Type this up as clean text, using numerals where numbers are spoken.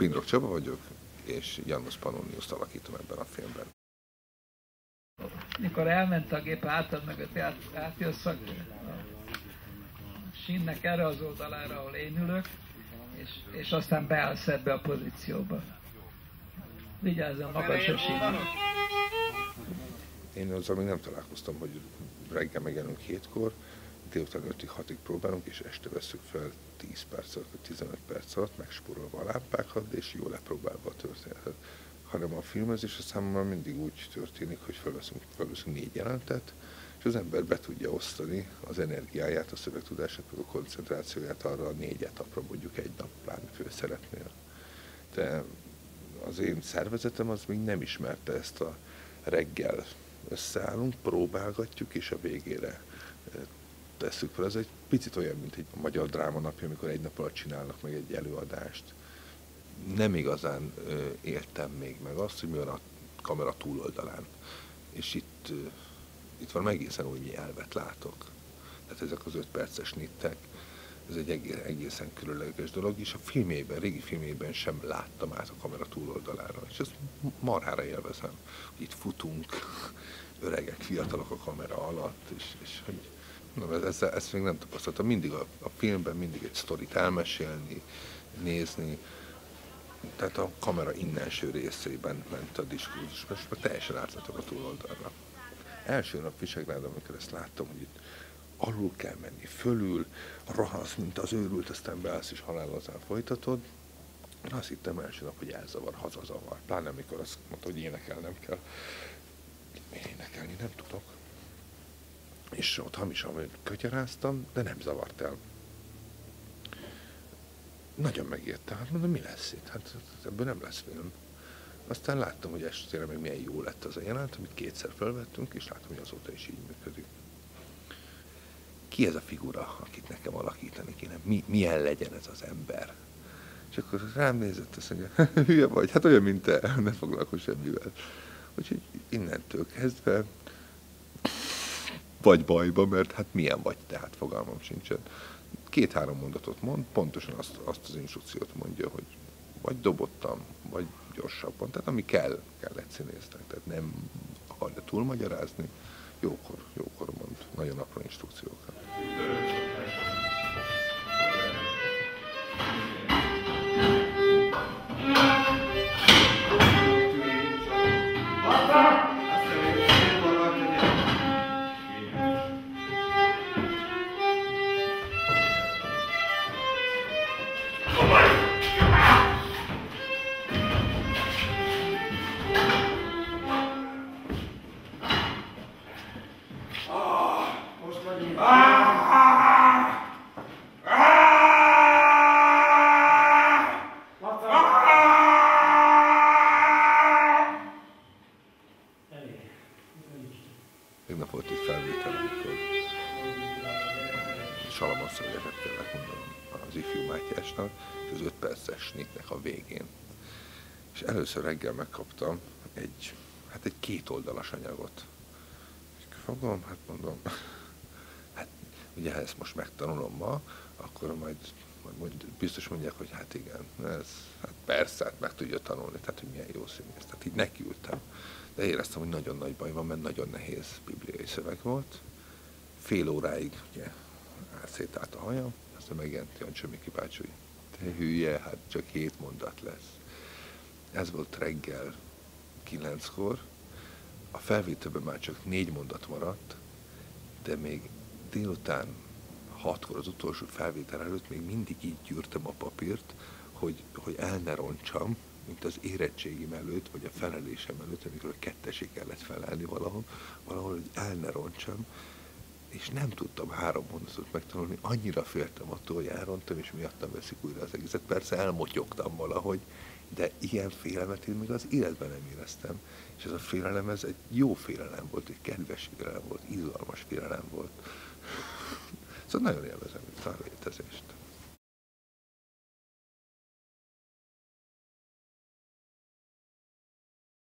Pindrok Csaba vagyok, és János Pannoniuszt alakítom ebben a filmben. Mikor elment a gép hátad mögött, átjössz a sínnek erre az oldalára, ahol én ülök, és aztán beállsz ebbe a pozícióba. Vigyázzam, magas a sín. Én azzal még nem találkoztam, hogy reggel megjelenünk 7-kor, délután 5-ig 6-ig próbálunk, és este veszük fel 10 perc alatt, vagy 15 perc alatt, megspórolva a lámpákat, és jól lepróbálva a történetet. Hanem a filmezés a számomra mindig úgy történik, hogy felveszünk 4 jelentet, és az ember be tudja osztani az energiáját, a szövegtudását, a koncentrációját arra a 4 etapra, mondjuk egy nap pláne főszerepnél. De az én szervezetem az még nem ismerte ezt a reggel összeállunk, próbálgatjuk, és a végére tesszük fel. Ez egy picit olyan, mint egy magyar drámanapja, amikor egy nap alatt csinálnak meg egy előadást. Nem igazán éltem még meg azt, hogy mi van a kamera túloldalán. És itt van egészen új nyelvet látok. Tehát ezek az 5 perces nittek, ez egy egészen különleges dolog, és a filmében, régi filmében sem láttam át a kamera túloldalára. És ezt marhára élvezem, hogy itt futunk, öregek, fiatalok a kamera alatt, és hogy ezt még nem tapasztaltam. Mindig a filmben mindig egy sztorit elmesélni, nézni, tehát a kamera innenső részében ment a diskurzus, most már teljesen átlátok a túloldalra. Első nap Visegrádon, amikor ezt láttam, hogy itt alul kell menni, fölül, rohansz, mint az őrült, aztán beállsz és halálozán folytatod. Én azt hittem első nap, hogy elzavar, hazazavar. Pláne amikor azt mondta, hogy énekelnem kell. Én énekelni nem tudok. És ott hamisan kötyeráztam, de nem zavart el. Nagyon megérte, hát mondom, mi lesz itt? Hát ebből nem lesz film. Aztán láttam, hogy estére meg milyen jó lett az a jelenet, amit 2-szer felvettünk, és láttam, hogy azóta is így működik. Ki ez a figura, akit nekem alakítani kéne? Milyen legyen ez az ember? És akkor rám nézett, azt mondja, hülye vagy, hát olyan, mint te, ne foglalkozz semmivel. Úgyhogy innentől kezdve vagy bajba, mert hát milyen vagy te, hát fogalmam sincsen. 2-3 mondatot mond, pontosan azt az instrukciót mondja, hogy vagy dobottam, vagy gyorsabban, tehát ami kell egy színésznek, tehát nem akarja túlmagyarázni, jókor mond nagyon apró instrukciókat. Tegnap volt egy felvétel, amikor Salamon-szöveget kellett mondanom az ifjú Mátyásnak, és az 5 perces snitnek a végén. És először reggel megkaptam egy 2 oldalas anyagot. És fogom, hát mondom, hát ugye ha ezt most megtanulom ma, akkor majd biztos mondják, hogy hát igen, hát persze, hát meg tudja tanulni, tehát hogy milyen jó színész. Tehát így nekiültem. De éreztem, hogy nagyon nagy baj van, mert nagyon nehéz bibliai szöveg volt. Fél óráig ugye szétállt a hajam, aztán megjelent Jancsa Miki bácsi, hogy te hülye, hát csak 7 mondat lesz. Ez volt reggel 9-kor, a felvételben már csak 4 mondat maradt, de még délután 6-kor az utolsó felvétel előtt még mindig így gyűrtem a papírt, hogy el ne roncsam, mint az érettségim előtt, vagy a felelésem előtt, amikor a 2-esig kellett felelni valahol, hogy el ne roncsam, és nem tudtam 3 mondatot megtanulni, annyira féltem attól, hogy elrontam, és miattam veszik újra az egészet. Persze elmotyogtam valahogy, de ilyen félelmet én még az életben nem éreztem. És ez a félelem, ez egy jó félelem volt, egy kedves félelem volt, izgalmas félelem volt. Szóval nagyon élvezem itt a létezést.